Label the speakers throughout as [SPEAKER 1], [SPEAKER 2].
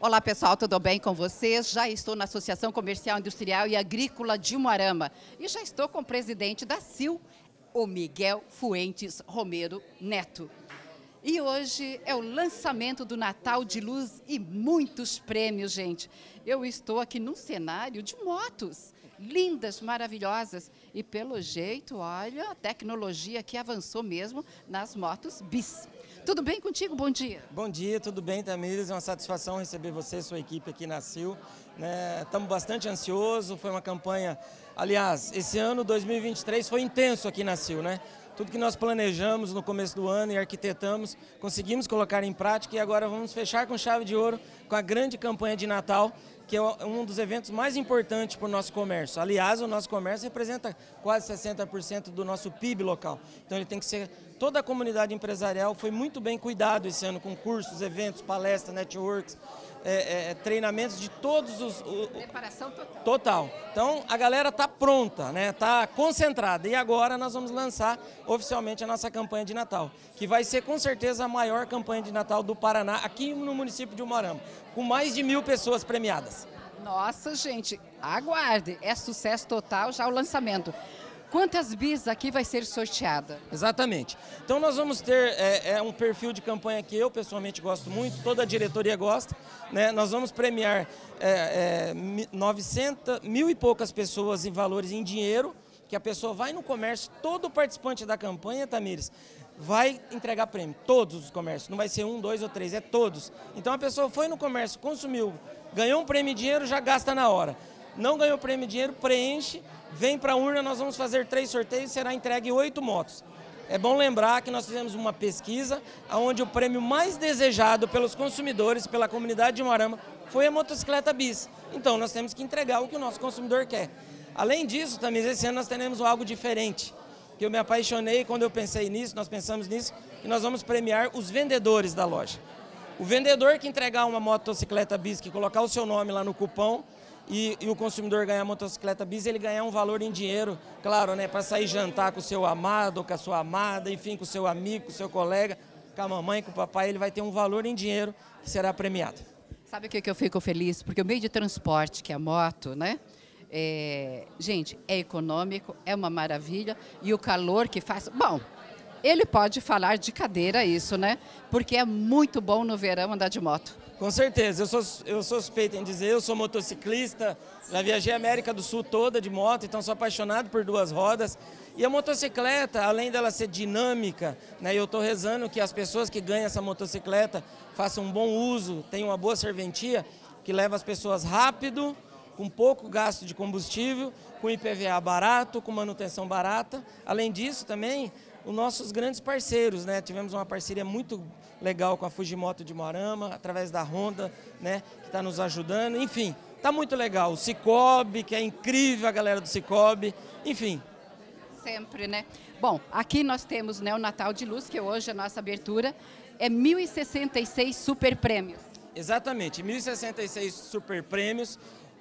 [SPEAKER 1] Olá pessoal, tudo bem com vocês? Já estou na Associação Comercial, Industrial e Agrícola de Umuarama e já estou com o presidente da CIL, o Miguel Fuentes Romero Neto. E hoje é o lançamento do Natal de Luz e muitos prêmios, gente. Eu estou aqui num cenário de motos, lindas, maravilhosas. E pelo jeito, olha, a tecnologia que avançou mesmo nas motos bis. Tudo bem contigo? Bom dia.
[SPEAKER 2] Bom dia, tudo bem, Tamires? É uma satisfação receber você e sua equipe aqui na CIL. Estamos bastante ansiosos, foi uma campanha... Aliás, esse ano, 2023, foi intenso aqui na CIL, né? Tudo que nós planejamos no começo do ano e arquitetamos, conseguimos colocar em prática e agora vamos fechar com chave de ouro com a grande campanha de Natal, que é um dos eventos mais importantes para o nosso comércio. Aliás, o nosso comércio representa quase 60% do nosso PIB local. Então ele tem que ser... Toda a comunidade empresarial foi muito bem cuidado esse ano com cursos, eventos, palestras, networks, treinamentos de todos os...
[SPEAKER 1] Preparação total.
[SPEAKER 2] Total. Então a galera está pronta, né? Está concentrada. E agora nós vamos lançar oficialmente a nossa campanha de Natal, que vai ser com certeza a maior campanha de Natal do Paraná, aqui no município de Umuarama, com mais de 1000 pessoas premiadas.
[SPEAKER 1] Nossa, gente, aguarde, é sucesso total já o lançamento. Quantas bis aqui vai ser sorteada?
[SPEAKER 2] Exatamente. Então nós vamos ter um perfil de campanha que eu pessoalmente gosto muito, toda a diretoria gosta, né? Nós vamos premiar 1.000 e poucas pessoas em valores em dinheiro, que a pessoa vai no comércio, todo participante da campanha, Tamires, vai entregar prêmio, todos os comércios, não vai ser 1, 2 ou 3, é todos. Então a pessoa foi no comércio, consumiu, ganhou um prêmio em dinheiro, já gasta na hora. Não ganhou prêmio em dinheiro, preenche, vem para a urna, nós vamos fazer 3 sorteios e será entregue 8 motos. É bom lembrar que nós fizemos uma pesquisa onde o prêmio mais desejado pelos consumidores, pela comunidade de Umuarama, foi a motocicleta bis. Então nós temos que entregar o que o nosso consumidor quer. Além disso, também esse ano nós teremos algo diferente, que eu me apaixonei quando eu pensei nisso, nós pensamos nisso, que nós vamos premiar os vendedores da loja. O vendedor que entregar uma motocicleta bis, que colocar o seu nome lá no cupom, e o consumidor ganhar a motocicleta bis, ele ganhar um valor em dinheiro, claro, né, para sair jantar com o seu amado, com a sua amada, enfim, com o seu amigo, com o seu colega, com a mamãe, com o papai, ele vai ter um valor em dinheiro que será premiado.
[SPEAKER 1] Sabe o que eu fico feliz? Porque o meio de transporte, que é a moto, né? Gente, é econômico, é uma maravilha, e o calor que faz... Bom, ele pode falar de cadeira isso, né? Porque é muito bom no verão andar de moto.
[SPEAKER 2] Com certeza, eu sou suspeito em dizer, eu sou motociclista, já viajei a América do Sul toda de moto, então sou apaixonado por 2 rodas. E a motocicleta, além dela ser dinâmica, né, eu estou rezando que as pessoas que ganham essa motocicleta façam um bom uso, tenham uma boa serventia, que leva as pessoas rápido, com pouco gasto de combustível, com IPVA barato, com manutenção barata. Além disso também, os nossos grandes parceiros, né? Tivemos uma parceria muito legal com a Fujimoto de Umuarama, através da Honda, né? Que está nos ajudando, enfim, está muito legal. O Cicobi, que é incrível, a galera do Cicobi, enfim.
[SPEAKER 1] Sempre, né? Bom, aqui nós temos, né, o Natal de Luz, que hoje é a nossa abertura, é 1.066 super prêmios.
[SPEAKER 2] Exatamente, 1.066 super prêmios.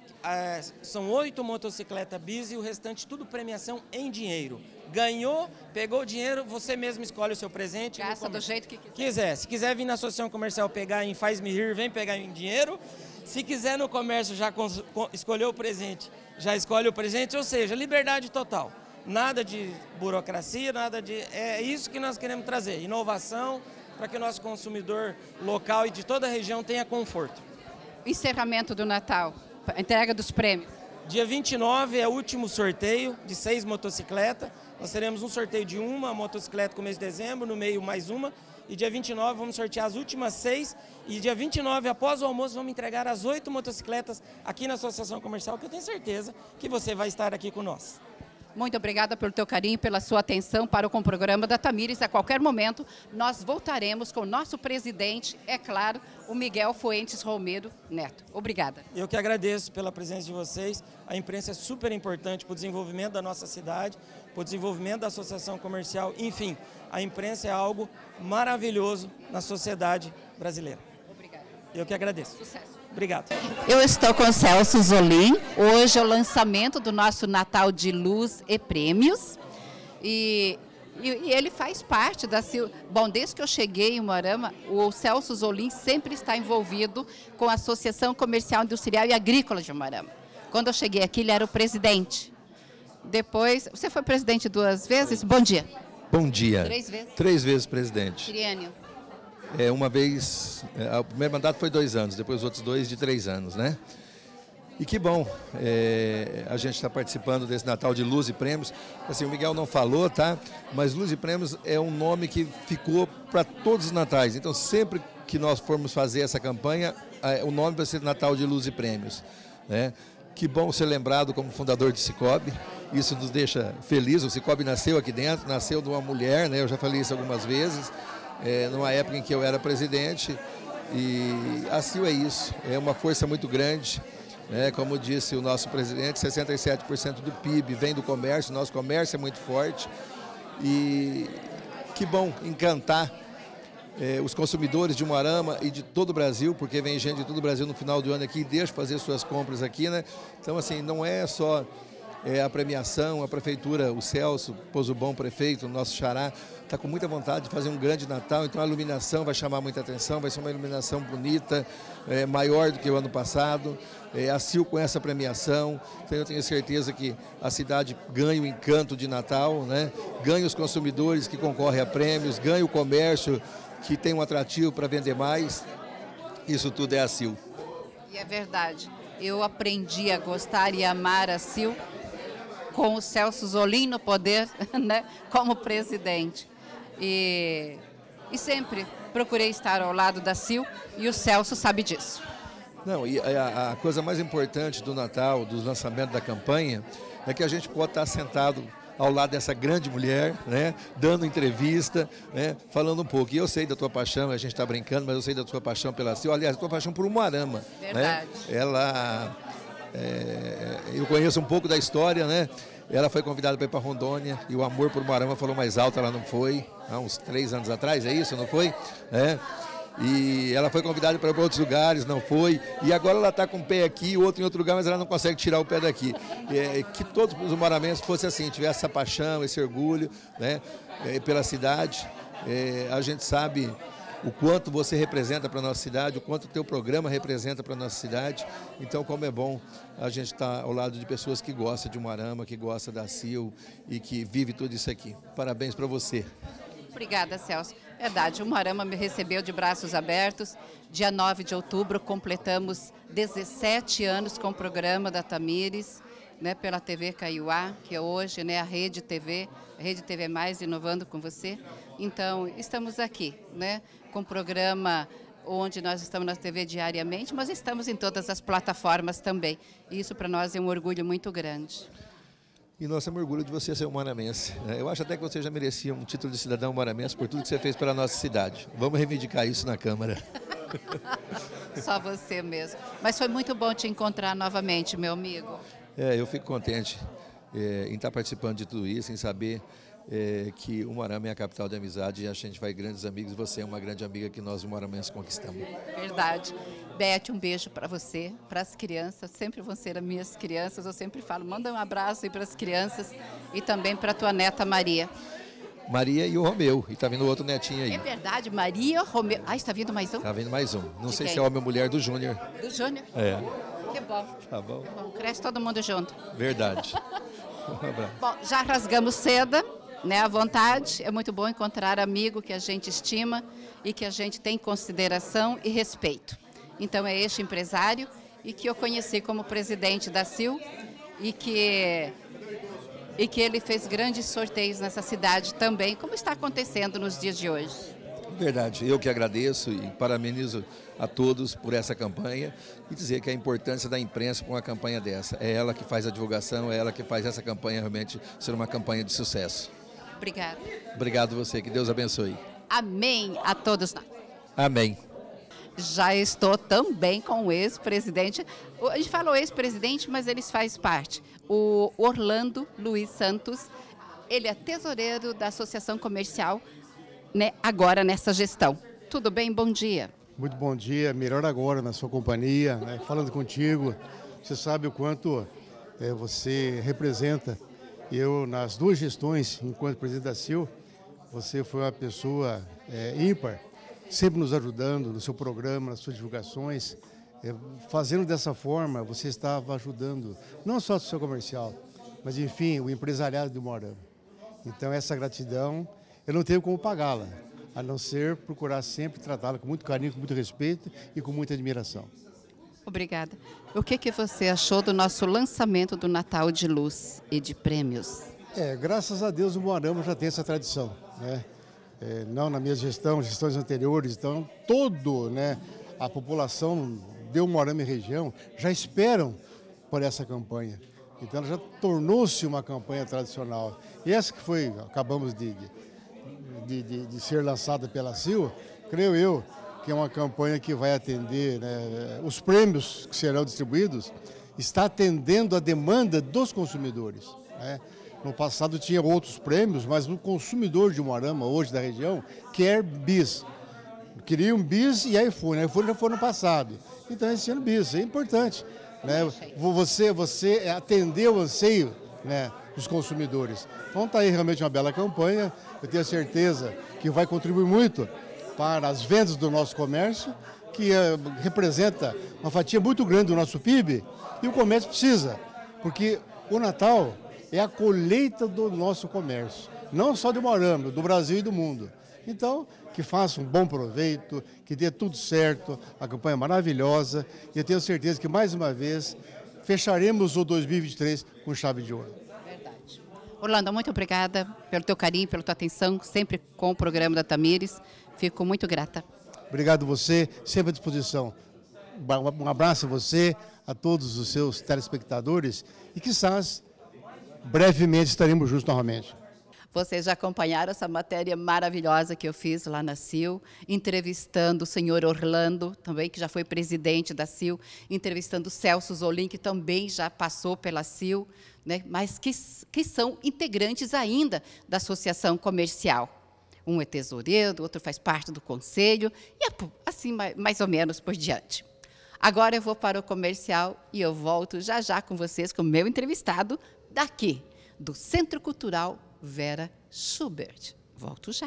[SPEAKER 2] São 8 motocicletas bis e o restante tudo premiação em dinheiro. Ganhou, pegou o dinheiro, você mesmo escolhe o seu presente.
[SPEAKER 1] Gasta do jeito que quiser.
[SPEAKER 2] Se quiser vir na associação comercial pegar em Faz-me Rir, vem pegar em dinheiro. Se quiser no comércio já escolher o presente, já escolhe o presente, ou seja, liberdade total. Nada de burocracia, nada de... É isso que nós queremos trazer, inovação, para que o nosso consumidor local e de toda a região tenha conforto.
[SPEAKER 1] Encerramento do Natal. A entrega dos prêmios.
[SPEAKER 2] Dia 29 é o último sorteio de 6 motocicletas. Nós teremos um sorteio de uma motocicleta começo de dezembro, no meio mais uma. E dia 29 vamos sortear as últimas 6. E dia 29, após o almoço, vamos entregar as 8 motocicletas aqui na Associação Comercial, que eu tenho certeza que você vai estar aqui com nós.
[SPEAKER 1] Muito obrigada pelo teu carinho, pela sua atenção para o programa da Tamires. A qualquer momento, nós voltaremos com o nosso presidente, é claro, o Miguel Fuentes Romero Neto. Obrigada.
[SPEAKER 2] Eu que agradeço pela presença de vocês. A imprensa é super importante para o desenvolvimento da nossa cidade, para o desenvolvimento da associação comercial. Enfim, a imprensa é algo maravilhoso na sociedade brasileira.
[SPEAKER 1] Obrigada.
[SPEAKER 2] Eu que agradeço.
[SPEAKER 1] Sucesso.
[SPEAKER 2] Obrigado.
[SPEAKER 1] Eu estou com o Celso Zolim. Hoje é o lançamento do nosso Natal de Luz e Prêmios. E E ele faz parte da CIL. Bom, desde que eu cheguei em Umuarama, o Celso Zolim sempre está envolvido com a Associação Comercial, Industrial e Agrícola de Umuarama. Quando eu cheguei aqui, ele era o presidente. Depois, você foi presidente 2 vezes? Bom dia.
[SPEAKER 3] Bom dia.
[SPEAKER 1] 3 vezes?
[SPEAKER 3] 3 vezes presidente.
[SPEAKER 1] Triênio.
[SPEAKER 3] Uma vez, o primeiro mandato foi 2 anos, depois os outros 2 de 3 anos, né? E que bom, a gente está participando desse Natal de Luz e Prêmios. Assim, o Miguel não falou, tá? Mas Luz e Prêmios é um nome que ficou para todos os natais. Então, sempre que nós formos fazer essa campanha, o nome vai ser Natal de Luz e Prêmios, né? Que bom ser lembrado como fundador de Sicoob. Isso nos deixa felizes. O Sicoob nasceu aqui dentro, nasceu de uma mulher, né? Eu já falei isso algumas vezes, numa época em que eu era presidente. E a CIL é isso, é uma força muito grande. Como disse o nosso presidente, 67% do PIB vem do comércio, nosso comércio é muito forte. E que bom encantar os consumidores de Umuarama e de todo o Brasil, porque vem gente de todo o Brasil no final do ano aqui e deixa fazer suas compras aqui, né? Então, assim, não é só a premiação, a prefeitura, o Celso Pozobon, prefeito, o nosso xará, está com muita vontade de fazer um grande Natal, então a iluminação vai chamar muita atenção, vai ser uma iluminação bonita, maior do que o ano passado, a CIL com essa premiação, então eu tenho certeza que a cidade ganha o encanto de Natal, né? Ganha os consumidores que concorrem a prêmios, ganha o comércio que tem um atrativo para vender mais, isso tudo é a CIL.
[SPEAKER 1] E é verdade, eu aprendi a gostar e amar a CIL com o Celso Zolim no poder, né, como presidente. E sempre procurei estar ao lado da CIL e o Celso sabe disso.
[SPEAKER 3] Não, e a coisa mais importante do Natal, dos lançamentos da campanha, é que a gente pode estar sentado ao lado dessa grande mulher, né, dando entrevista, né, falando um pouco. E eu sei da tua paixão, a gente está brincando, mas eu sei da tua paixão pela CIL, aliás, da tua paixão por Umuarama.
[SPEAKER 1] Verdade.
[SPEAKER 3] Né? Eu conheço um pouco da história, né? Ela foi convidada para ir para Rondônia e o amor por Umuarama falou mais alto, ela não foi, há uns 3 anos atrás, é isso, não foi? E ela foi convidada para ir para outros lugares, não foi, e agora ela está com o pé aqui, outro em outro lugar, mas ela não consegue tirar o pé daqui. Que todos os umuaramenses fossem assim, tivesse essa paixão, esse orgulho, né, pela cidade. A gente sabe o quanto você representa para a nossa cidade, o quanto o teu programa representa para a nossa cidade. Então, como é bom a gente estar ao lado de pessoas que gostam de Umuarama, que gostam da CIL e que vive tudo isso aqui. Parabéns para você.
[SPEAKER 1] Obrigada, Celso. Verdade, o Umuarama me recebeu de braços abertos. Dia 9 de outubro completamos 17 anos com o programa da Tamires, né, pela TV Caiuá, que é hoje, né, a Rede TV Mais, inovando com você. Então, estamos aqui, né, com o programa onde nós estamos na TV diariamente, mas estamos em todas as plataformas também. E isso para nós é um orgulho muito grande.
[SPEAKER 3] E nós temos orgulho de você ser umuaramense. Eu acho até que você já merecia um título de cidadão umuaramense por tudo que você fez pela nossa cidade. Vamos reivindicar isso na Câmara.
[SPEAKER 1] Só você mesmo. Mas foi muito bom te encontrar novamente, meu amigo.
[SPEAKER 3] Eu fico contente em estar participando de tudo isso, em saber que Umuarama é a capital da amizade e a gente vai grandes amigos. Você é uma grande amiga que nós umuaramenses conquistamos.
[SPEAKER 1] Verdade. Beth, um beijo para você, para as crianças, sempre vão ser as minhas crianças, eu sempre falo, manda um abraço aí para as crianças e também para a tua neta Maria.
[SPEAKER 3] Maria e o Romeu, e está vindo outro netinho aí.
[SPEAKER 1] É verdade, Maria, Romeu. Ah, está vindo mais um?
[SPEAKER 3] Está vindo mais um. Não sei se é homem ou mulher do Júnior.
[SPEAKER 1] Do Júnior? Que bom.
[SPEAKER 3] Tá bom.
[SPEAKER 1] Que bom. Cresce todo mundo junto.
[SPEAKER 3] Verdade. Um abraço.
[SPEAKER 1] Bom, já rasgamos seda, né, à vontade. É muito bom encontrar amigo que a gente estima e que a gente tem consideração e respeito. Então é este empresário e que eu conheci como presidente da CIL e que ele fez grandes sorteios nessa cidade também, como está acontecendo nos dias de hoje.
[SPEAKER 3] Verdade, eu que agradeço e parabenizo a todos por essa campanha e dizer que a importância da imprensa com uma campanha dessa. É ela que faz a divulgação, é ela que faz essa campanha realmente ser uma campanha de sucesso.
[SPEAKER 1] Obrigada.
[SPEAKER 3] Obrigado você, que Deus abençoe.
[SPEAKER 1] Amém a todos nós.
[SPEAKER 3] Amém.
[SPEAKER 1] Já estou também com o ex-presidente. A gente falou ex-presidente, mas eles fazem parte. O Orlando Luiz Santos, ele é tesoureiro da Associação Comercial, né, agora nessa gestão. Tudo bem? Bom dia.
[SPEAKER 4] Muito bom dia, melhor agora na sua companhia, né, falando contigo. Você sabe o quanto você representa. Eu, nas 2 gestões, enquanto presidente da CIL, Você foi uma pessoa ímpar, sempre nos ajudando no seu programa, nas suas divulgações. Fazendo dessa forma, você estava ajudando não só o seu comercial, mas, enfim, o empresariado de Umuarama. Então, essa gratidão, eu não tenho como pagá-la, a não ser procurar sempre tratá-la com muito carinho, com muito respeito e com muita admiração.
[SPEAKER 1] Obrigada. O que você achou do nosso lançamento do Natal de Luz e de Prêmios?
[SPEAKER 4] Graças a Deus o Umuarama já tem essa tradição, né? Não na minha gestão, gestões anteriores, então a população de Umuarama e região já esperam por essa campanha. Então ela já tornou-se uma campanha tradicional. E essa que acabamos de ser lançada pela CIL, creio eu, que é uma campanha que vai atender, os prêmios que serão distribuídos, está atendendo a demanda dos consumidores, né? No passado tinha outros prêmios, mas o consumidor de Umuarama, hoje da região, quer bis. Queria um bis e iPhone. iPhone já foi no passado. Então esse ano bis, é importante, né? Você atendeu o anseio, né, dos consumidores. Então está aí realmente uma bela campanha. Eu tenho certeza que vai contribuir muito para as vendas do nosso comércio, que representa uma fatia muito grande do nosso PIB, e o comércio precisa, porque o Natal é a colheita do nosso comércio, não só de Umuarama, do Brasil e do mundo. Então, que faça um bom proveito, que dê tudo certo, a campanha é maravilhosa, e eu tenho certeza que, mais uma vez, fecharemos o 2023 com chave de ouro.
[SPEAKER 1] Verdade. Orlando, muito obrigada pelo teu carinho, pela tua atenção, sempre com o programa da Tamires. Fico muito grata.
[SPEAKER 4] Obrigado você, sempre à disposição. Um abraço a você, a todos os seus telespectadores, e quizás brevemente estaremos juntos novamente.
[SPEAKER 1] Vocês já acompanharam essa matéria maravilhosa que eu fiz lá na CIL, entrevistando o senhor Orlando, também, que já foi presidente da CIL, entrevistando o Celso Zolim, que também já passou pela CIL, né, mas que são integrantes ainda da associação comercial. Um é tesoureiro, o outro faz parte do conselho, e assim mais ou menos por diante. Agora eu vou para o comercial e eu volto já com vocês, com o meu entrevistado daqui, do Centro Cultural Vera Schubert. Volto já.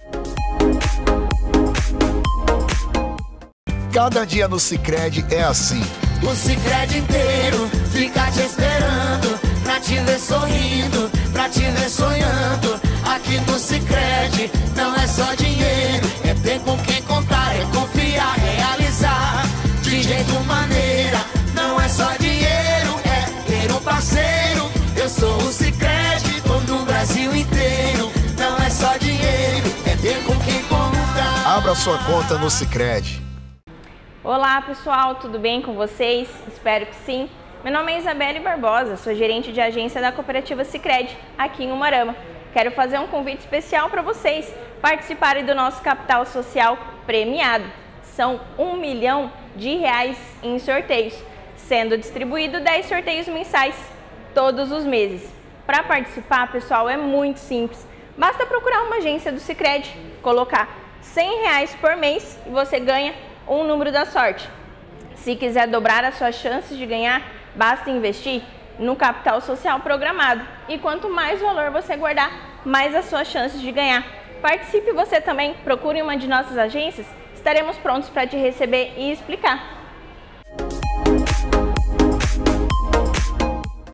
[SPEAKER 5] Cada dia no Sicredi é assim.
[SPEAKER 6] O Sicredi inteiro fica te esperando, pra te ver sorrindo, pra te ver sonhando. Aqui no Sicredi não é só dinheiro, é ter com quem contar, é confiar, realizar de jeito maneira. Não é só dinheiro, é ter um parceiro. Eu sou o Sicredi, tô no Brasil inteiro. Não é só dinheiro, é ter com quem contar.
[SPEAKER 5] Abra sua conta no Sicredi.
[SPEAKER 7] Olá pessoal, tudo bem com vocês? Espero que sim. Meu nome é Isabelle Barbosa, sou gerente de agência da cooperativa Sicredi, aqui em Umuarama. Quero fazer um convite especial para vocês participarem do nosso capital social premiado. São R$1 milhão em sorteios, sendo distribuído 10 sorteios mensais todos os meses. Para participar, pessoal, é muito simples. Basta procurar uma agência do Sicredi, colocar R$100 por mês e você ganha um número da sorte. Se quiser dobrar as suas chances de ganhar, basta investir no capital social programado. E quanto mais valor você guardar, mais as suas chances de ganhar. Participe você também, procure uma de nossas agências, estaremos prontos para te receber e explicar.